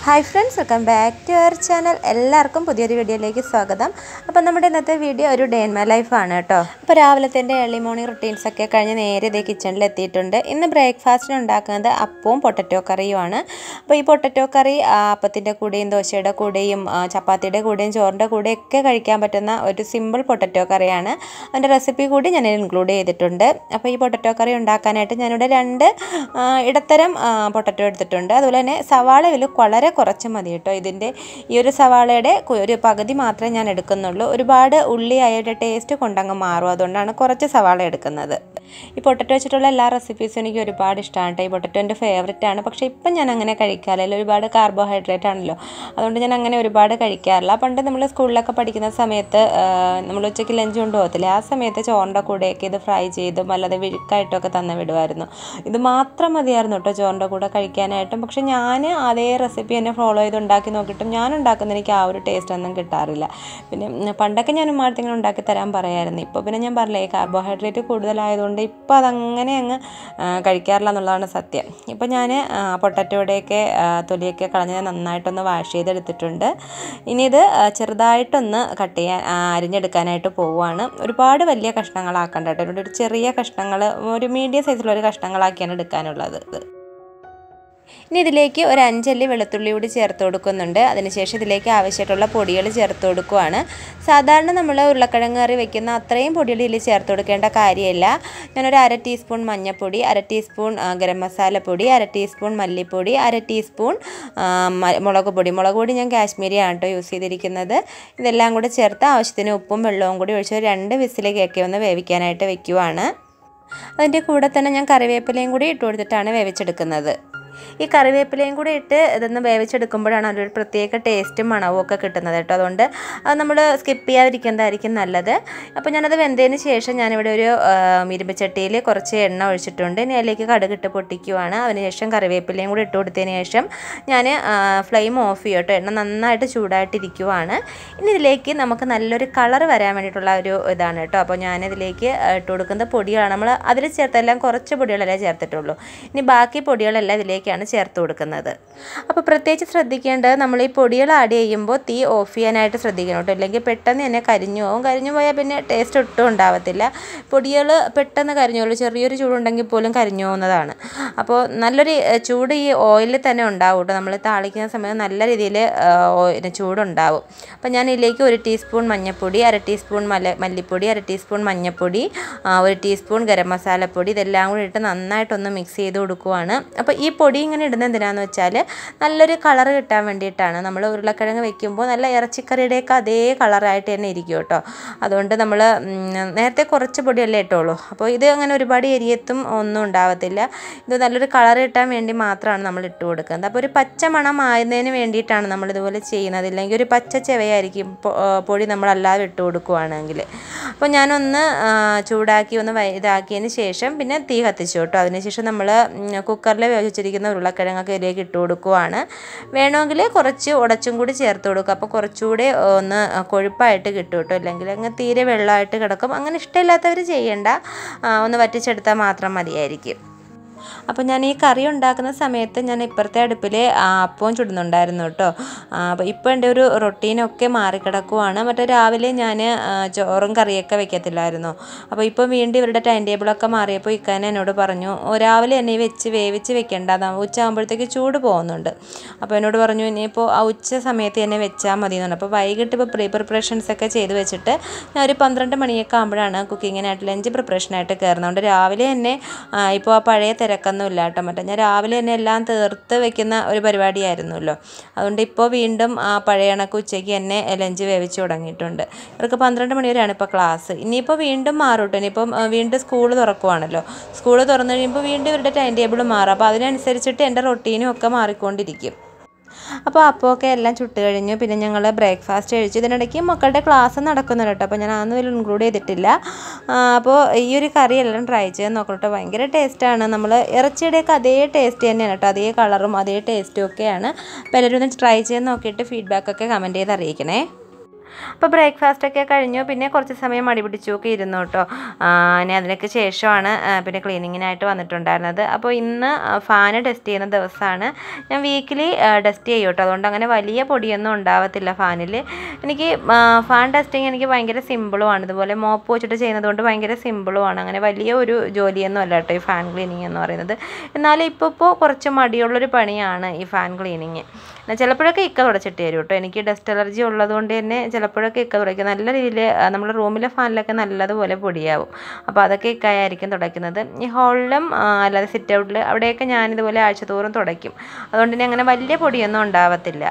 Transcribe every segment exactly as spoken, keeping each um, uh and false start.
Hi friends, welcome back to our channel. എല്ലാവർക്കും പുതിയൊരു വീഡിയോയിലേക്ക് സ്വാഗതം. അപ്പോൾ നമ്മുടെ ഇന്നത്തെ വീഡിയോ ഒരു ഡേ ഇൻ മൈ ലൈഫ് ആണ് കേട്ടോ. അപ്പോൾ രാവിലത്തെ ഏർലി മോർണിംഗ് റൂട്ടീൻസ് ഒക്കെ കഴിഞ്ഞ് നേരെ ഇതേ കിച്ചണിൽ എത്തിയിട്ടുണ്ട്. ഇന്ന് ബ്രേക്ക്ഫാസ്റ്റിന് ഉണ്ടാക്കുന്നത് അപ്പവും പൊട്ടറ്റോ കറിയുമാണ്. അപ്പോൾ ഈ പൊട്ടറ്റോ കറി അപ്പത്തിൻ്റെ കൂടെയും ദോശയുടെ കൂടെയും ചപ്പാത്തിയുടെ കൂടെയും ചോറിൻ്റെ കൂടെയും ഒക്കെ കഴിക്കാൻ പറ്റുന്ന ഒരു സിമ്പിൾ പൊട്ടറ്റോ കറിയാണ്. അതിൻ്റെ റെസിപ്പി കൂടി ഞാൻ ഇൻക്ലൂഡ് ചെയ്തിട്ടുണ്ട്. അപ്പോൾ ഈ പൊട്ടറ്റോ കറി ഉണ്ടാക്കാനായിട്ട് ഞാനിവിടെ രണ്ട് ഇടത്തരം പൊട്ടറ്റോ എടുത്തിട്ടുണ്ട്. അതുപോലെ തന്നെ സവാള വില വളരെ കുറച്ച് മതി കേട്ടോ. ഇതിൻ്റെ ഈ ഒരു സവാളയുടെ ഒരു പകുതി മാത്രമേ ഞാൻ എടുക്കുന്നുള്ളൂ. ഒരുപാട് ഉള്ളി ആയിട്ട് ടേസ്റ്റ് കൊണ്ടങ്ങ് മാറും. അതുകൊണ്ടാണ് കുറച്ച് സവാള എടുക്കുന്നത്. ഈ പൊട്ടറ്റോ വെച്ചിട്ടുള്ള എല്ലാ റെസിപ്പീസും എനിക്ക് ഒരുപാട് ഇഷ്ടമാണ് കേട്ടോ. ഈ പൊട്ടറ്റോ എൻ്റെ ഫേവററ്റ് ആണ്. പക്ഷേ ഇപ്പം ഞാൻ അങ്ങനെ കഴിക്കാറില്ല. ഒരുപാട് കാർബോഹൈഡ്രേറ്റ് ആണല്ലോ. അതുകൊണ്ട് ഞാൻ അങ്ങനെ ഒരുപാട് കഴിക്കാറില്ല. പണ്ട് നമ്മൾ സ്കൂളിലൊക്കെ പഠിക്കുന്ന സമയത്ത് നമ്മൾ ഉച്ചയ്ക്ക് ലഞ്ച് കൊണ്ടുപോകത്തില്ലേ, ആ സമയത്ത് ചോറിൻ്റെ കൂടെയൊക്കെ ഇത് ഫ്രൈ ചെയ്തും അല്ലാതെ വിഴുക്കായിട്ടൊക്കെ തന്നെ വിടുമായിരുന്നു. ഇത് മാത്രം മതിയായിരുന്നു കേട്ടോ ചോറിൻ്റെ കൂടെ കഴിക്കാനായിട്ടും. പക്ഷേ ഞാൻ അതേ റെസിപ്പി എന്നെ ഫോളോ ചെയ്ത് ഉണ്ടാക്കി നോക്കിയിട്ടും ഞാൻ ഉണ്ടാക്കുന്ന എനിക്ക് ആ ഒരു ടേസ്റ്റ് ഒന്നും കിട്ടാറില്ല. പിന്നെ പണ്ടൊക്കെ ഞാൻ ഉമ്മാടത്തെങ്കിലും ഉണ്ടാക്കി തരാൻ പറയാമായിരുന്നു. ഇപ്പോൾ പിന്നെ ഞാൻ പറഞ്ഞില്ലേ, കാർബോഹൈഡ്രേറ്റ് കൂടുതലായതുകൊണ്ട് ഇപ്പോൾ അതങ്ങനെ അങ്ങ് കഴിക്കാറില്ല എന്നുള്ളതാണ് സത്യം. ഇപ്പോൾ ഞാൻ പൊട്ടറ്റോയുടെയൊക്കെ തൊലിയൊക്കെ കളഞ്ഞ് നന്നായിട്ടൊന്ന് വാഷ് ചെയ്തെടുത്തിട്ടുണ്ട്. ഇനി ഇത് ചെറുതായിട്ടൊന്ന് കട്ട് ചെയ്യാൻ അരിഞ്ഞെടുക്കാനായിട്ട് പോവുകയാണ്. ഒരുപാട് വലിയ കഷ്ണങ്ങളാക്കണ്ട കേട്ടോ. ഇവിടെ ഒരു ചെറിയ കഷ്ണങ്ങൾ, ഒരു മീഡിയം സൈസിലൊരു കഷ്ണങ്ങളാക്കിയാണ് എടുക്കാനുള്ളത്. ഇനി ഇതിലേക്ക് ഒരു അഞ്ചല്ലി വെളുത്തുള്ളി കൂടി ചേർത്ത് കൊടുക്കുന്നുണ്ട്. അതിനുശേഷം ഇതിലേക്ക് ആവശ്യമായിട്ടുള്ള പൊടികൾ ചേർത്ത് കൊടുക്കുകയാണ്. സാധാരണ നമ്മൾ ഉരുളക്കിഴങ്ങ് കറി വെക്കുന്ന അത്രയും പൊടികൾ ഇതിൽ ചേർത്ത് കൊടുക്കേണ്ട കാര്യമില്ല. ഞാനൊരു അര ടീസ്പൂൺ മഞ്ഞൾപ്പൊടി, അര ടീസ്പൂൺ ഗരം മസാലപ്പൊടി, അര ടീസ്പൂൺ മല്ലിപ്പൊടി, അര ടീസ്പൂൺ മുളക് പൊടി മുളക് പൊടി ഞാൻ കാശ്മീരിയാണ് കേട്ടോ യൂസ് ചെയ്തിരിക്കുന്നത്. ഇതെല്ലാം കൂടി ചേർത്ത് ആവശ്യത്തിന് ഉപ്പും വെള്ളവും കൂടി ഒഴിച്ച് രണ്ട് വിസിലേക്കൊക്കെ ഒന്ന് വേവിക്കാനായിട്ട് വെക്കുവാണ്. അതിൻ്റെ കൂടെ തന്നെ ഞാൻ കറിവേപ്പിലയും കൂടി ഇട്ട് കൊടുത്തിട്ടാണ് വേവിച്ചെടുക്കുന്നത്. ഈ കറിവേപ്പിലയും കൂടി ഇട്ട് ഇതൊന്ന് വേവിച്ചെടുക്കുമ്പോഴാണ് അതിലൊരു പ്രത്യേക ടേസ്റ്റും മണവും ഒക്കെ കിട്ടുന്നത് കേട്ടോ. അതുകൊണ്ട് അത് നമ്മൾ സ്കിപ്പ് ചെയ്യാതിരിക്കുന്നതായിരിക്കും നല്ലത്. അപ്പോൾ ഞാനത് വെന്തതിന് ശേഷം ഞാനിവിടെ ഒരു ഇരുമ്പച്ചട്ടിയിൽ കുറച്ച് എണ്ണ ഒഴിച്ചിട്ടുണ്ട്. ഇനി അതിലേക്ക് കടുകിട്ട് പൊട്ടിക്കുവാണ്. അതിനുശേഷം കറിവേപ്പിലയും കൂടി ഇട്ട് കൊടുത്തതിന് ശേഷം ഞാൻ ഫ്ലെയിം ഓഫ് ചെയ്യും കേട്ടോ. എണ്ണ നന്നായിട്ട് ചൂടായിട്ടിരിക്കുവാണ്. ഇനി ഇതിലേക്ക് നമുക്ക് നല്ലൊരു കളർ വരാൻ വേണ്ടിയിട്ടുള്ള ഒരു ഇതാണ് കേട്ടോ. അപ്പോൾ ഞാനിതിലേക്ക് ഇട്ട് കൊടുക്കുന്ന പൊടികളാണ്. നമ്മൾ അതിൽ ചേർത്തെല്ലാം കുറച്ച് പൊടികളല്ലേ ചേർത്തിട്ടുള്ളൂ. ഇനി ബാക്കി പൊടികളെല്ലാം ഇതിലേക്ക് ചേർത്ത് കൊടുക്കുന്നത്. അപ്പോൾ പ്രത്യേകിച്ച് ശ്രദ്ധിക്കേണ്ടത്, നമ്മൾ ഈ പൊടികൾ ആഡ് ചെയ്യുമ്പോൾ തീ ഓഫ് ചെയ്യാനായിട്ട് ശ്രദ്ധിക്കണം കേട്ടോ. അല്ലെങ്കിൽ പെട്ടെന്ന് തന്നെ കരിഞ്ഞു പോകും. കരിഞ്ഞു പോയാൽ പിന്നെ ടേസ്റ്റ് ഒട്ടും ഉണ്ടാവത്തില്ല. പൊടികൾ പെട്ടെന്ന് കരിഞ്ഞു പോകും. ചെറിയൊരു ചൂടുണ്ടെങ്കിൽ പോലും കരിഞ്ഞു പോകുന്നതാണ്. അപ്പോൾ നല്ലൊരു ചൂട് ഈ ഓയിലിൽ തന്നെ ഉണ്ടാവും കേട്ടോ. നമ്മൾ താളിക്കുന്ന സമയത്ത് നല്ല രീതിയിൽ ചൂടുണ്ടാവും. അപ്പോൾ ഞാൻ ഇതിലേക്ക് ഒരു ടീസ്പൂൺ മഞ്ഞൾപ്പൊടി, അര ടീസ്പൂൺ മല മല്ലിപ്പൊടി, അര ടീസ്പൂൺ മഞ്ഞൾപ്പൊടി, ഒരു ടീസ്പൂൺ ഗരം മസാലപ്പൊടി, ഇതെല്ലാം കൂടി ഇട്ട് നന്നായിട്ടൊന്ന് മിക്സ് ചെയ്ത് കൊടുക്കുവാണ്. അപ്പോൾ ഈ പൊടി ഇങ്ങനെ ഇടുന്നത് എന്തിനാണെന്ന് വെച്ചാൽ നല്ലൊരു കളർ കിട്ടാൻ വേണ്ടിയിട്ടാണ്. നമ്മൾ ഉരുളക്കിഴങ്ങ് വെക്കുമ്പോൾ നല്ല ഇറച്ചിക്കറിയുടെയൊക്കെ അതേ കളറായിട്ട് തന്നെ ഇരിക്കും കേട്ടോ. അതുകൊണ്ട് നമ്മൾ നേരത്തെ കുറച്ച് പൊടിയല്ലേ ഇട്ടുള്ളൂ. അപ്പോൾ ഇത് അങ്ങനെ ഒരുപാട് എരിയത്തും ഒന്നും ഉണ്ടാവത്തില്ല. ഇത് നല്ലൊരു കളർ കിട്ടാൻ വേണ്ടി മാത്രമാണ് നമ്മൾ ഇട്ട് കൊടുക്കുന്നത്. അപ്പോൾ ഒരു പച്ച മണം ആയതിന് വേണ്ടിയിട്ടാണ് നമ്മളിതുപോലെ ചെയ്യുന്നത്. ഇല്ലെങ്കിൽ ഒരു പച്ച ചെവയായിരിക്കും പൊടി നമ്മളല്ലാതെ ഇട്ട് കൊടുക്കുകയാണെങ്കിൽ. അപ്പോൾ ഞാനൊന്ന് ചൂടാക്കി ഒന്ന് ഇതാക്കിയതിന് ശേഷം പിന്നെ തീ കത്തിച്ചു കേട്ടോ. അതിനുശേഷം നമ്മൾ കുക്കറിൽ വേവിച്ചിരിക്കുന്ന ഉരുളക്കിഴങ്ങൊക്കെ ഇതിലേക്ക് ഇട്ട് കൊടുക്കുവാണ്. വേണമെങ്കിൽ കുറച്ച് ഉടച്ചും കൂടി ചേർത്ത് കൊടുക്കുക. അപ്പോൾ കുറച്ചുകൂടി ഒന്ന് കൊഴുപ്പായിട്ട് കിട്ടും കേട്ടോ. അല്ലെങ്കിൽ അങ്ങ് തീരെ വെള്ളമായിട്ട് കിടക്കും. അങ്ങനെ ഇഷ്ടമില്ലാത്തവർ ചെയ്യേണ്ട, ഒന്ന് വറ്റിച്ചെടുത്താൽ മാത്രം മതിയായിരിക്കും. അപ്പോൾ ഞാൻ ഈ കറി ഉണ്ടാക്കുന്ന സമയത്ത് ഞാൻ ഇപ്പുറത്തെ അടുപ്പിൽ അപ്പവും ചുടുന്നുണ്ടായിരുന്നു കേട്ടോ. അപ്പോൾ ഇപ്പോൾ എൻ്റെ ഒരു റൊട്ടീനൊക്കെ മാറിക്കിടക്കുവാണ്. മറ്റേ രാവിലെ ഞാൻ ചോറും കറിയൊക്കെ വെക്കത്തില്ലായിരുന്നു. അപ്പോൾ ഇപ്പോൾ വീണ്ടും ഇവരുടെ ടൈം ടേബിളൊക്കെ മാറിയപ്പോൾ ഇക്കാനെ എന്നോട് പറഞ്ഞു, രാവിലെ എന്നെ വെച്ച് വേവിച്ച് വെക്കേണ്ട, ഉച്ച ആകുമ്പോഴത്തേക്ക് ചൂട് പോകുന്നുണ്ട്. അപ്പോൾ എന്നോട് പറഞ്ഞു ഇനിയിപ്പോൾ ആ ഉച്ച സമയത്ത് എന്നെ വെച്ചാൽ മതി എന്നുണ്ട്. അപ്പോൾ വൈകിട്ട് ഇപ്പോൾ പ്രീ പ്രിപ്പറേഷൻസൊക്കെ ചെയ്ത് വെച്ചിട്ട് ഞാൻ ഒരു പന്ത്രണ്ട് മണിയൊക്കെ ആകുമ്പോഴാണ് കുക്കിങ്ങിനായിട്ട് ലഞ്ച് പ്രിപ്പറേഷനായിട്ട് കയറുന്നത്. രാവിലെ തന്നെ ഇപ്പോൾ ആ പഴയ തിരക്കൊന്നും ഇല്ല കേട്ടോ. മറ്റേ ഞാൻ രാവിലെ തന്നെ എല്ലാം തീർത്ത് വെക്കുന്ന ഒരു പരിപാടിയായിരുന്നല്ലോ. അതുകൊണ്ട് ഇപ്പോൾ വീണ്ടും ആ പഴയ കണക്ക് ഉച്ചയ്ക്ക് തന്നെ ലഞ്ച് വേവിച്ച് തുടങ്ങിയിട്ടുണ്ട്. ഇവർക്ക് പന്ത്രണ്ട് മണി വരെയാണ് ഇപ്പോൾ ക്ലാസ്. ഇനിയിപ്പോൾ വീണ്ടും മാറും കേട്ടോ. ഇനിയിപ്പം വീണ്ടും സ്കൂൾ തുറക്കുവാണല്ലോ. സ്കൂൾ തുറന്നു കഴിയുമ്പോൾ വീണ്ടും ഇവരുടെ ടൈം ടേബിൾ മാറും. അപ്പോൾ അതിനനുസരിച്ചിട്ട് എൻ്റെ റൊട്ടീനും ഒക്കെ മാറിക്കൊണ്ടിരിക്കും. അപ്പോൾ അപ്പമൊക്കെ എല്ലാം ചുട്ട് കഴിഞ്ഞു. പിന്നെ ഞങ്ങൾ ബ്രേക്ക്ഫാസ്റ്റ് കഴിച്ചു. ഇതിനിടയ്ക്ക് മക്കളുടെ ക്ലാസ് നടക്കുന്നുണ്ട് കേട്ടോ. അപ്പോൾ ഞാൻ അതൊന്നും ഇതിൽ ഇൻക്ലൂഡ് ചെയ്തിട്ടില്ല. അപ്പോൾ ഈ ഒരു കറി എല്ലാം ട്രൈ ചെയ്ത് നോക്കണം കേട്ടോ. ഭയങ്കര ടേസ്റ്റാണ്. നമ്മൾ ഇറച്ചിയുടെയൊക്കെ അതേ ടേസ്റ്റ് തന്നെയാണ് കേട്ടോ. അതേ കളറും അതേ ടേസ്റ്റും ഒക്കെയാണ്. അപ്പോൾ എല്ലാവരും ഒന്ന് ട്രൈ ചെയ്ത് നോക്കിയിട്ട് ഫീഡ്ബാക്കൊക്കെ കമൻറ്റ് ചെയ്ത് അറിയിക്കണേ. അപ്പോൾ ബ്രേക്ക്ഫാസ്റ്റൊക്കെ കഴിഞ്ഞു. പിന്നെ കുറച്ച് സമയം മടി പിടിച്ചൊക്കെ ഇരുന്നു കേട്ടോ. ഇനി അതിനൊക്കെ ശേഷമാണ് പിന്നെ ക്ലീനിങ്ങിനായിട്ട് വന്നിട്ടുണ്ടായിരുന്നത്. അപ്പോൾ ഇന്ന് ഫാന് ടെസ്റ്റ് ചെയ്യുന്ന ദിവസമാണ്. ഞാൻ വീക്കിലി ടെസ്റ്റ് ചെയ്യും കേട്ടോ. അതുകൊണ്ട് അങ്ങനെ വലിയ പൊടിയൊന്നും ഉണ്ടാവത്തില്ല ഫാനിൽ. എനിക്ക് ഫാൻ ടെസ്റ്റിങ് എനിക്ക് ഭയങ്കര സിമ്പിളുമാണ്. ഇതുപോലെ മോപ്പ് വെച്ചിട്ട് ചെയ്യുന്നത് കൊണ്ട് ഭയങ്കര സിമ്പിളുമാണ്. അങ്ങനെ വലിയ ഒരു ജോലിയൊന്നും അല്ല കേട്ടോ ഈ ഫാൻ ക്ലീനിങ് എന്ന് പറയുന്നത്. എന്നാലും ഇപ്പോൾ ഇപ്പോൾ കുറച്ച് മടിയുള്ളൊരു പണിയാണ് ഈ ഫാൻ ക്ലീനിങ്. ചിലപ്പോഴൊക്കെ ഇക്ക തുടച്ചിട്ട് തരും കേട്ടോ. എനിക്ക് ഡസ്റ്റ് അലർജി ഉള്ളതുകൊണ്ട് തന്നെ ചിലപ്പോഴൊക്കെ ഇക്ക തുടയ്ക്കും. നല്ല രീതിയിൽ നമ്മുടെ റൂമിലെ ഫാനിലൊക്കെ നല്ലതുപോലെ പൊടിയാവും. അപ്പോൾ അതൊക്കെ ഇക്കായായിരിക്കും തുടയ്ക്കുന്നത്. ഈ ഹോളിലും അല്ലാതെ സിറ്റ് ഔട്ടിൽ അവിടെയൊക്കെ ഞാനിതുപോലെ ആഴ്ചതോറും തുടയ്ക്കും. അതുകൊണ്ട് തന്നെ അങ്ങനെ വലിയ പൊടിയൊന്നും ഉണ്ടാവത്തില്ല.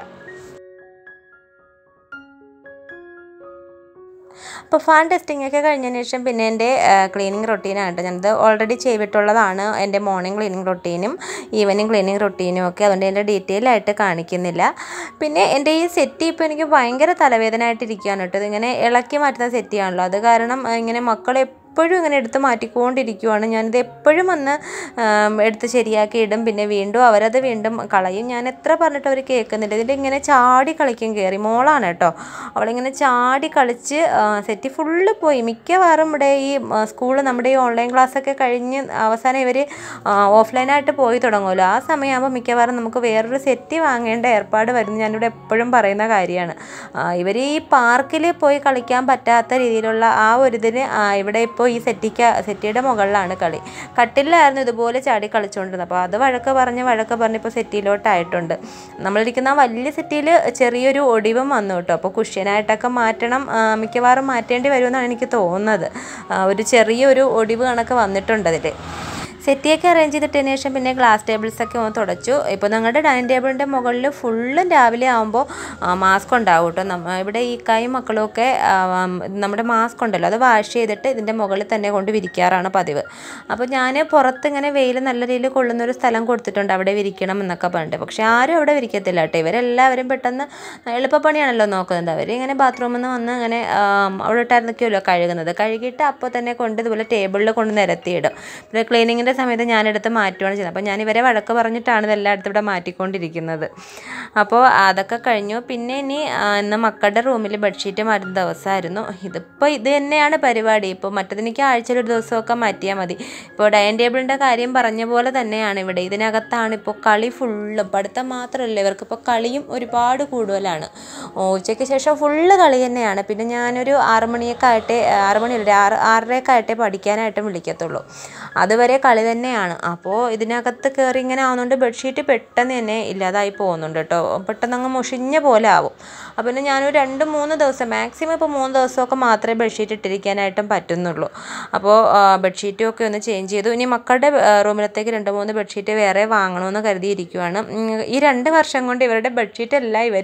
അപ്പോൾ ഫാൻ ടെസ്റ്റിംഗ് ഒക്കെ കഴിഞ്ഞതിന് ശേഷം പിന്നെ എൻ്റെ ക്ലീനിങ് റൊട്ടീനായിട്ട് ഞാനത് ഓൾറെഡി ചെയ്തിട്ടുള്ളതാണ്. എൻ്റെ മോർണിംഗ് ക്ലീനിങ് റൊട്ടീനും ഈവനിങ് ക്ലീനിങ് റൊട്ടീനും ഒക്കെ. അതുകൊണ്ട് എൻ്റെ ഡീറ്റെയിൽ ആയിട്ട് കാണിക്കുന്നില്ല. പിന്നെ എൻ്റെ ഈ സെറ്റ് ഇപ്പോൾ എനിക്ക് ഭയങ്കര തലവേദന ആയിട്ടിരിക്കുകയാണ് കേട്ടോ. ഇതിങ്ങനെ ഇളക്കി മാറ്റുന്ന സെറ്റിയാണല്ലോ. അത് കാരണം ഇങ്ങനെ മക്കളെ എപ്പോഴും ഇങ്ങനെ എടുത്ത് മാറ്റിക്കൊണ്ടിരിക്കുവാണ്. ഞാനിത് എപ്പോഴും വന്ന് എടുത്ത് ശരിയാക്കി ഇടും. പിന്നെ വീണ്ടും അവരത് വീണ്ടും കളയും. ഞാൻ എത്ര പറഞ്ഞിട്ട് അവർ കേൾക്കുന്നില്ല. ഇതിൻ്റെ ഇങ്ങനെ ചാടി കളിക്കും. കയറി മോളാണ് കേട്ടോ. അവളിങ്ങനെ ചാടി കളിച്ച് സെറ്റ് ഫുള്ള് പോയി. മിക്കവാറും ഇവിടെ ഈ സ്കൂള് നമ്മുടെ ഈ ഓൺലൈൻ ക്ലാസ്സൊക്കെ കഴിഞ്ഞ് അവസാനം ഇവർ ഓഫ്ലൈനായിട്ട് പോയി തുടങ്ങുമല്ലോ. ആ സമയമാകുമ്പോൾ മിക്കവാറും നമുക്ക് വേറൊരു സെറ്റ് വാങ്ങേണ്ട ഏർപ്പാട് വരുന്നത് ഞാനിവിടെ എപ്പോഴും പറയുന്ന കാര്യമാണ്. ഇവർ ഈ പാർക്കിൽ പോയി കളിക്കാൻ പറ്റാത്ത രീതിയിലുള്ള ആ ഒരു ഇതിന് ഇവിടെ ഇപ്പോൾ ഈ സെറ്റിക്ക സെറ്റിയുടെ മുകളിലാണ് കളി. കട്ടിലായിരുന്നു ഇതുപോലെ ചാടി കളിച്ചുകൊണ്ടിരുന്നത്. അപ്പോൾ അത് വഴക്ക് പറഞ്ഞ് വഴക്ക് പറഞ്ഞ് ഇപ്പോൾ സെറ്റിയിലോട്ടായിട്ടുണ്ട്. നമ്മളിരിക്കുന്ന വലിയ സെറ്റിയിൽ ചെറിയൊരു ഒടിവും വന്നു കേട്ടോ. അപ്പോൾ കുഷ്യനായിട്ടൊക്കെ മാറ്റണം, മിക്കവാറും മാറ്റേണ്ടി വരുമെന്നാണ് എനിക്ക് തോന്നുന്നത്. ഒരു ചെറിയൊരു ഒടിവ് കണക്ക് വന്നിട്ടുണ്ട് അതിൽ. സെറ്റിയൊക്കെ അറേഞ്ച് ചെയ്തിട്ടതിന് ശേഷം പിന്നെ ഗ്ലാസ് ടേബിൾസൊക്കെ ഒന്ന് തുടച്ചു. ഇപ്പോൾ ഞങ്ങളുടെ ഡൈനിങ് ടേബിളിൻ്റെ മുകളിൽ ഫുള്ളും രാവിലെ ആകുമ്പോൾ മാസ്ക് ഉണ്ടാവും കേട്ടോ. നമ്മ ഇവിടെ ഈ കൈ മക്കളുമൊക്കെ നമ്മുടെ മാസ്ക് ഉണ്ടല്ലോ അത് വാഷ് ചെയ്തിട്ട് ഇതിൻ്റെ മുകളിൽ തന്നെ കൊണ്ട് വിരിക്കാറാണ് പതിവ്. അപ്പോൾ ഞാൻ പുറത്ത് ഇങ്ങനെ വെയിൽ നല്ല രീതിയിൽ കൊള്ളുന്നൊരു സ്ഥലം കൊടുത്തിട്ടുണ്ട്, അവിടെ വിരിക്കണം എന്നൊക്കെ പറഞ്ഞിട്ട്. പക്ഷേ ആരും അവിടെ വിരിക്കത്തില്ല കേട്ടോ. ഇവരെല്ലാവരും പെട്ടെന്ന് എളുപ്പപ്പണിയാണല്ലോ നോക്കുന്നത്. അവരിങ്ങനെ ബാത്റൂമിൽ നിന്ന് വന്ന് ഇങ്ങനെ അവിടെ ഇട്ടായിരുന്നൊക്കെയല്ലോ കഴുകുന്നത്. കഴുകിയിട്ട് അപ്പോൾ തന്നെ കൊണ്ട് ഇതുപോലെ ടേബിളിൽ കൊണ്ട് നിരത്തിയിടും. പിന്നെ ക്ലീനിങ്ങിൻ്റെ സമയത്ത് ഞാനെടുത്ത് മാറ്റുകയാണ് ചെയ്യുന്നത്. അപ്പോൾ ഞാൻ ഇവരെ വഴക്ക് പറഞ്ഞിട്ടാണ് ഇതെല്ലാം എടുത്ത് ഇവിടെ മാറ്റിക്കൊണ്ടിരിക്കുന്നത്. അപ്പോൾ അതൊക്കെ കഴിഞ്ഞു. പിന്നെ ഇനി ഇന്ന് മക്കളുടെ റൂമിൽ ബെഡ്ഷീറ്റ് മാറ്റുന്ന ദിവസമായിരുന്നു. ഇതിപ്പോൾ ഇത് തന്നെയാണ് പരിപാടി. ഇപ്പോൾ മറ്റേതെനിക്ക് ആഴ്ചയിൽ ഒരു ദിവസമൊക്കെ മാറ്റിയാൽ മതി. ഇപ്പോൾ ഡൈനിങ് ടേബിളിൻ്റെ കാര്യം പറഞ്ഞ പോലെ തന്നെയാണ് ഇവിടെ. ഇതിനകത്താണ് ഇപ്പോൾ കളി ഫുള്ളും. പഠിത്തം മാത്രമല്ല, ഇവർക്കിപ്പോൾ കളിയും ഒരുപാട് കൂടുതലാണ്. ഉച്ചയ്ക്ക് ശേഷം ഫുള്ള് കളി തന്നെയാണ്. പിന്നെ ഞാനൊരു ആറ് മണിയൊക്കെ ആയിട്ടേ ആറ് മണിയല്ല ആറ് ആറരയൊക്കെ ആയിട്ടേ പഠിക്കാനായിട്ടും വിളിക്കത്തുള്ളൂ. അതുവരെ കളി തന്നെയാണ്. അപ്പോൾ ഇതിനകത്ത് കയറി ഇങ്ങനെ ആവുന്നതുകൊണ്ട് ബെഡ്ഷീറ്റ് പെട്ടെന്ന് തന്നെ ഇല്ലാതായി പോകുന്നുണ്ട് കേട്ടോ. പെട്ടെന്ന് അങ്ങ് മുഷിഞ്ഞ പോലെ ആവും. അപ്പോൾ പിന്നെ ഞാനൊരു രണ്ട് മൂന്ന് ദിവസം മാക്സിമം ഇപ്പോൾ മൂന്ന് ദിവസമൊക്കെ മാത്രമേ ബെഡ്ഷീറ്റ് ഇട്ടിരിക്കാനായിട്ടും പറ്റുന്നുള്ളൂ. അപ്പോൾ ബെഡ്ഷീറ്റും ഒക്കെ ഒന്ന് ചേഞ്ച് ചെയ്തു. ഇനി മക്കളുടെ റൂമിലത്തേക്ക് രണ്ട് മൂന്ന് ബെഡ്ഷീറ്റ് വേറെ വാങ്ങണമെന്ന് കരുതിയിരിക്കുകയാണ്. ഈ രണ്ട് വർഷം കൊണ്ട് ഇവരുടെ ബെഡ്ഷീറ്റ് എല്ലാം ഇവർ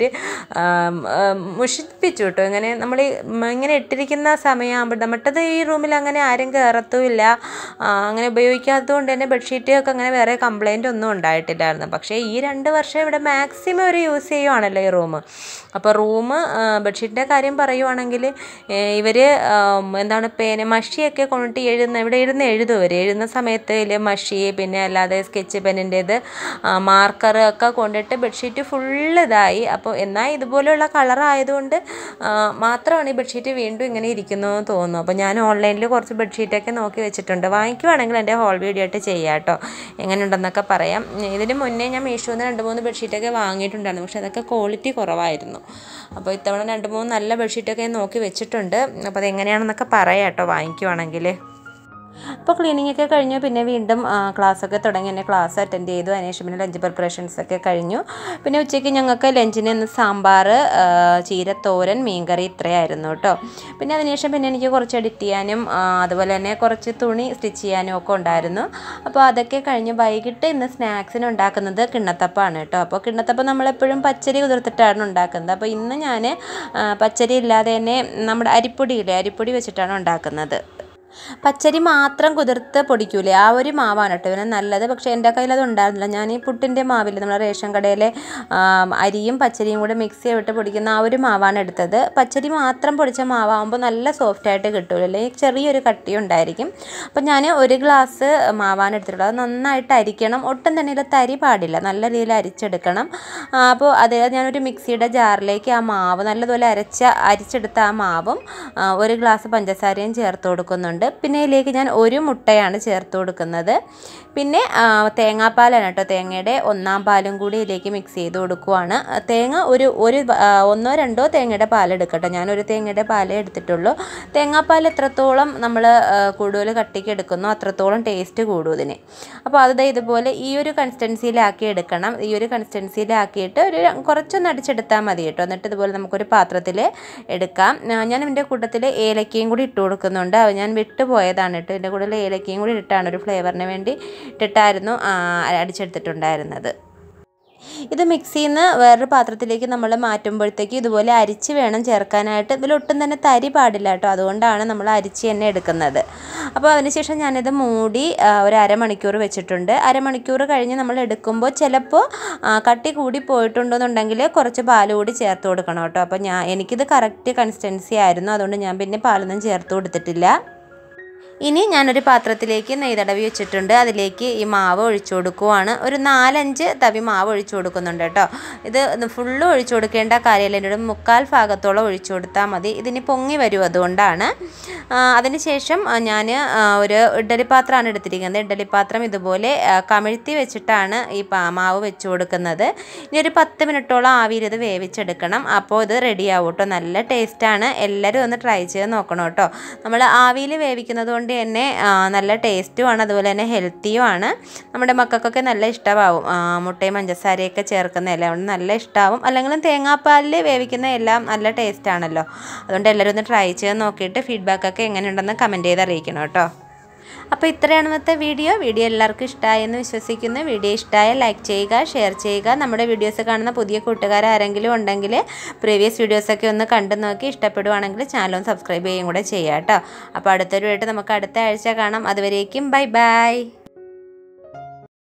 മുഷിപ്പിച്ചു കേട്ടോ. ഇങ്ങനെ നമ്മൾ ഇങ്ങനെ ഇട്ടിരിക്കുന്ന സമയമാകുമ്പോൾ മറ്റത് ഈ റൂമിൽ അങ്ങനെ ആരും കയറത്തുമില്ല. അങ്ങനെ ഉപയോഗിക്കാത്തത് കൊണ്ട് തന്നെ ബെഡ്ഷീറ്റൊക്കെ അങ്ങനെ വേറെ കംപ്ലൈൻ്റ് ഒന്നും ഉണ്ടായിട്ടില്ലായിരുന്നു. പക്ഷേ ഈ രണ്ട് വർഷം ഇവിടെ മാക്സിമം ഒരു യൂസ് ചെയ്യുവാണല്ലോ ഈ റൂം. അപ്പോൾ റൂം ബെഡ്ഷീറ്റിൻ്റെ കാര്യം പറയുവാണെങ്കിൽ ഇവർ എന്താണ് പേന മഷിയൊക്കെ കൊണ്ടിട്ട് എഴുതുന്ന ഇവിടെ ഇരുന്ന് എഴുതും. ഇവർ എഴുതുന്ന സമയത്ത് ഇതിൽ മഷി പിന്നെ അല്ലാതെ സ്കെച്ച് പെന്നിൻ്റേത് മാർക്കർ ഒക്കെ കൊണ്ടിട്ട് ബെഡ്ഷീറ്റ് ഫുള്ള് ഇതായി. അപ്പോൾ എന്നാൽ ഇതുപോലെയുള്ള കളറായതുകൊണ്ട് മാത്രമാണ് ഈ ബെഡ്ഷീറ്റ് വീണ്ടും ഇങ്ങനെ ഇരിക്കുന്നു എന്ന് തോന്നുന്നു. അപ്പോൾ ഞാൻ ഓൺലൈനിൽ കുറച്ച് ബെഡ്ഷീറ്റൊക്കെ നോക്കി വെച്ചിട്ടുണ്ട്. വാങ്ങിക്കുവാണെങ്കിൽ എൻ്റെ ഹോൾ വീഡിയോ ആയിട്ട് ചെയ്യാം കേട്ടോ, എങ്ങനെയുണ്ടെന്നൊക്കെ പറയാം. ഇതിന് മുന്നേ ഞാൻ മീഷോയിൽ നിന്ന് രണ്ട് മൂന്ന് ബെഡ്ഷീറ്റൊക്കെ വാങ്ങിയിട്ടുണ്ടായിരുന്നു. പക്ഷേ അതൊക്കെ ക്വാളിറ്റി കുറവായിരുന്നു. അപ്പോൾ ഇത്തവണ രണ്ട് മൂന്ന് നല്ല ബെഡ്ഷീറ്റൊക്കെ നോക്കി വെച്ചിട്ടുണ്ട്. അപ്പോൾ അതെങ്ങനെയാണെന്നൊക്കെ പറയാം കേട്ടോ വാങ്ങിക്കുവാണെങ്കിൽ. അപ്പോൾ ക്ലീനിങ് ഒക്കെ കഴിഞ്ഞു. പിന്നെ വീണ്ടും ക്ലാസ്സൊക്കെ തുടങ്ങി. എന്നെ ക്ലാസ് അറ്റൻഡ് ചെയ്തു. അതിനുശേഷം പിന്നെ ലഞ്ച് പ്രിപ്പറേഷൻസൊക്കെ കഴിഞ്ഞു. പിന്നെ ഉച്ചയ്ക്ക് ഞങ്ങൾക്ക് ലഞ്ചിന് ഇന്ന് സാമ്പാർ, ചീരത്തോരൻ, മീൻകറി ഇത്രയായിരുന്നു കേട്ടോ. പിന്നെ അതിനുശേഷം പിന്നെ എനിക്ക് കുറച്ച് എഡിറ്റ് ചെയ്യാനും അതുപോലെ തന്നെ കുറച്ച് തുണി സ്റ്റിച്ച് ചെയ്യാനും ഒക്കെ ഉണ്ടായിരുന്നു. അപ്പോൾ അതൊക്കെ കഴിഞ്ഞ് വൈകിട്ട് ഇന്ന് സ്നാക്സിന് ഉണ്ടാക്കുന്നത് കിണ്ണത്തപ്പമാണ് കേട്ടോ. അപ്പോൾ കിണ്ണത്തപ്പം നമ്മളെപ്പോഴും പച്ചരി കുതിർത്തിട്ടാണ് ഉണ്ടാക്കുന്നത്. അപ്പോൾ ഇന്ന് ഞാൻ പച്ചരി ഇല്ലാതെ തന്നെ നമ്മുടെ അരിപ്പൊടിയില്ലേ അരിപ്പൊടി വെച്ചിട്ടാണ് ഉണ്ടാക്കുന്നത്. പച്ചരി മാത്രം കുതിർത്ത് പൊടിക്കൂലേ, ആ ഒരു മാവാണ് കേട്ടോ ഇവന് നല്ലത്. പക്ഷേ എൻ്റെ കയ്യിൽ അത് ഉണ്ടായിരുന്നില്ല. ഞാൻ ഈ പുട്ടിൻ്റെ മാവില്ല, നമ്മുടെ റേഷൻ കടയിലെ അരിയും പച്ചരിയും കൂടെ മിക്സ് ചെയ്തിട്ട് പൊടിക്കുന്ന ആ ഒരു മാവാണ് എടുത്തത്. പച്ചരി മാത്രം പൊടിച്ച മാവാകുമ്പോൾ നല്ല സോഫ്റ്റായിട്ട് കിട്ടുമല്ലോ, ചെറിയൊരു കട്ടി ഉണ്ടായിരിക്കും. അപ്പം ഞാൻ ഒരു ഗ്ലാസ് മാവാണ് എടുത്തിട്ടുള്ളത്. അത് നന്നായിട്ട് അരിക്കണം, ഒട്ടും തന്നെ ഇതിൽ തരി പാടില്ല, നല്ല രീതിയിൽ അരിച്ചെടുക്കണം. അപ്പോൾ അത് ഞാനൊരു മിക്സിയുടെ ജാറിലേക്ക് ആ മാവ് നല്ലതുപോലെ അരച്ച അരിച്ചെടുത്ത ആ മാവും ഒരു ഗ്ലാസ് പഞ്ചസാരയും ചേർത്ത് കൊടുക്കുന്നുണ്ട്. പിന്നെ ഇതിലേക്ക് ഞാൻ ഒരു മുട്ടയാണ് ചേർത്ത് കൊടുക്കുന്നത്. പിന്നെ തേങ്ങാപ്പാലാണ് കേട്ടോ, തേങ്ങയുടെ ഒന്നാം പാലും കൂടി ഇതിലേക്ക് മിക്സ് ചെയ്ത് കൊടുക്കുവാണ്. തേങ്ങ ഒരു ഒരു ഒന്നോ രണ്ടോ തേങ്ങയുടെ പാലെടുക്കട്ടെ, ഞാനൊരു തേങ്ങയുടെ പാലേ എടുത്തിട്ടുള്ളൂ. തേങ്ങാപ്പാൽ എത്രത്തോളം നമ്മൾ കൂടുതൽ കട്ടിക്ക് എടുക്കുന്നോ അത്രത്തോളം ടേസ്റ്റ് കൂടും ഇതിന്. അപ്പോൾ അത് ഇതുപോലെ ഈ ഒരു കൺസിസ്റ്റൻസിയിലാക്കി എടുക്കണം. ഈ ഒരു കൺസിസ്റ്റൻസിയിലാക്കിയിട്ട് ഒരു കുറച്ചൊന്ന് അടിച്ചെടുത്താൽ മതി കേട്ടോ. എന്നിട്ട് ഇതുപോലെ നമുക്കൊരു പാത്രത്തിൽ എടുക്കാം. ഞാൻ ഇതിൻ്റെ കൂട്ടത്തിൽ ഏലക്കയും കൂടി ഇട്ട് കൊടുക്കുന്നുണ്ട്. അത് ഞാൻ വിട്ടുപോയതാണ് കേട്ടോ, ഇതിൻ്റെ കൂടെ ഏലക്കയും കൂടി ഇട്ടാണ് ഒരു ഫ്ലേവറിന് വേണ്ടി ഇട്ടിട്ടായിരുന്നു അടിച്ചെടുത്തിട്ടുണ്ടായിരുന്നത്. ഇത് മിക്സിയിൽ നിന്ന് വേറൊരു പാത്രത്തിലേക്ക് നമ്മൾ മാറ്റുമ്പോഴത്തേക്ക് ഇതുപോലെ അരിച്ച് വേണം ചേർക്കാനായിട്ട്. ഇതിലൊട്ടും തന്നെ തരി പാടില്ല കേട്ടോ, അതുകൊണ്ടാണ് നമ്മൾ അരിച്ച് തന്നെ എടുക്കുന്നത്. അപ്പോൾ അതിനുശേഷം ഞാനിത് മൂടി ഒരു അരമണിക്കൂർ വെച്ചിട്ടുണ്ട്. അരമണിക്കൂർ കഴിഞ്ഞ് നമ്മൾ എടുക്കുമ്പോൾ ചിലപ്പോൾ കട്ടി കൂടി പോയിട്ടുണ്ടെന്നുണ്ടെങ്കിൽ കുറച്ച് പാൽ കൂടി ചേർത്ത് കൊടുക്കണം കേട്ടോ. അപ്പോൾ ഞാൻ എനിക്കിത് കറക്റ്റ് കൺസിസ്റ്റൻസി ആയിരുന്നു, അതുകൊണ്ട് ഞാൻ പിന്നെ പാലൊന്നും ചേർത്ത് കൊടുത്തിട്ടില്ല. ഇനി ഞാനൊരു പാത്രത്തിലേക്ക് നെയ്യ് തടവി വെച്ചിട്ടുണ്ട്. അതിലേക്ക് ഈ മാവ് ഒഴിച്ചു കൊടുക്കുവാണ്. ഒരു നാലഞ്ച് തവി മാവ് ഒഴിച്ചു കൊടുക്കുന്നുണ്ട് കേട്ടോ. ഇത് ഫുള്ള് ഒഴിച്ചു കൊടുക്കേണ്ട കാര്യമില്ല, എൻ്റെ ഒരു മുക്കാൽ ഭാഗത്തോളം ഒഴിച്ചു കൊടുത്താൽ മതി. ഇതിന് പൊങ്ങി വരും, അതുകൊണ്ടാണ്. അതിനുശേഷം ഞാൻ ഒരു ഇഡ്ഡലിപ്പാത്രമാണ് എടുത്തിരിക്കുന്നത്. ഇഡ്ഡലിപ്പാത്രം ഇതുപോലെ കമിഴ്ത്തി വെച്ചിട്ടാണ് ഈ മാവ് വെച്ച് കൊടുക്കുന്നത്. ഇനി ഒരു പത്ത് മിനിറ്റോളം ആവിയിൽ ഇത് വേവിച്ചെടുക്കണം. അപ്പോൾ ഇത് റെഡിയാവും കേട്ടോ, നല്ല ടേസ്റ്റാണ്. എല്ലാവരും ഒന്ന് ട്രൈ ചെയ്ത് നോക്കണം കേട്ടോ. നമ്മൾ ആവിയിൽ വേവിക്കുന്നത് കൊണ്ട് തന്നെ നല്ല ടേസ്റ്റുമാണ്, അതുപോലെ തന്നെ ഹെൽത്തിയുമാണ്. നമ്മുടെ മക്കൾക്കൊക്കെ നല്ല ഇഷ്ടമാവും. മുട്ടയും പഞ്ചസാരയൊക്കെ ചേർക്കുന്ന എല്ലാം കൊണ്ട് നല്ല ഇഷ്ടമാവും. അല്ലെങ്കിലും തേങ്ങാപ്പാലിൽ വേവിക്കുന്ന എല്ലാം നല്ല ടേസ്റ്റാണല്ലോ. അതുകൊണ്ട് എല്ലാവരും ഒന്ന് ട്രൈ ചെയ്ത് നോക്കിയിട്ട് ഫീഡ്ബാക്കൊക്കെ എങ്ങനെയുണ്ടെന്ന് കമൻറ്റ് ചെയ്ത് അറിയിക്കണം കേട്ടോ. അപ്പോൾ ഇത്രയാണ് ഇന്നത്തെ വീഡിയോ. വീഡിയോ എല്ലാവർക്കും ഇഷ്ടമായെന്ന് വിശ്വസിക്കുന്നു. വീഡിയോ ഇഷ്ടമായ ലൈക്ക് ചെയ്യുക, ഷെയർ ചെയ്യുക. നമ്മുടെ വീഡിയോസ് കാണുന്ന പുതിയ കൂട്ടുകാർ ആരെങ്കിലും ഉണ്ടെങ്കിൽ പ്രീവിയസ് വീഡിയോസൊക്കെ ഒന്ന് കണ്ടു നോക്കി ഇഷ്ടപ്പെടുവാണെങ്കിൽ ചാനലും സബ്സ്ക്രൈബ് ചെയ്യുകയും കൂടെ ചെയ്യാം കേട്ടോ. അപ്പോൾ അടുത്തൊരു ആയിട്ട് നമുക്ക് അടുത്ത ആഴ്ച കാണാം. അതുവരേക്കും ബൈ ബൈ.